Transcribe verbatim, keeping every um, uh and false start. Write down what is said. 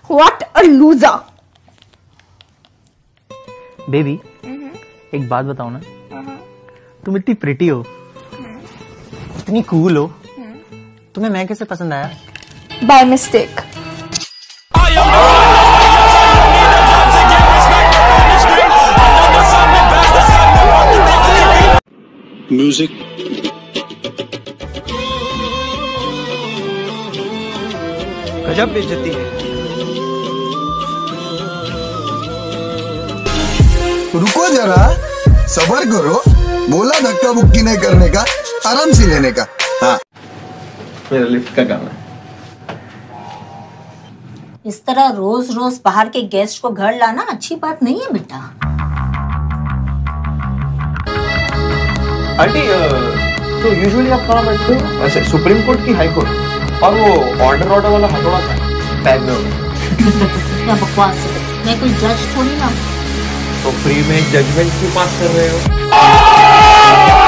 What a loser! Baby, एक बात बताओ ना, तुम इतनी प्रिटी हो, इतनी कूल हो, तुम्हें मैं कैसे पसंद आया? By mistake. Music. गजब बेइज्जती है। रुको जरा, सबर करो। बोला धक्का बुक्की नहीं करने का, आराम से लेने का। हाँ, मेरा लिफ्ट का काम है। इस तरह रोज रोज बाहर के गेस्ट को घर लाना अच्छी बात नहीं है बेटा। आंटी, तो यूजुअली आप कहाँ बैठते हो? ऐसे सुप्रीम कोर्ट की हाई कोर्ट? और वो ऑर्डर ऑर्डर वाला हथौड़ा था बैग में होगा। क्या बकवास है, मैं कोई जज थोड़ी ना। तो फ्री में जजमेंट क्यों पास कर रहे हो?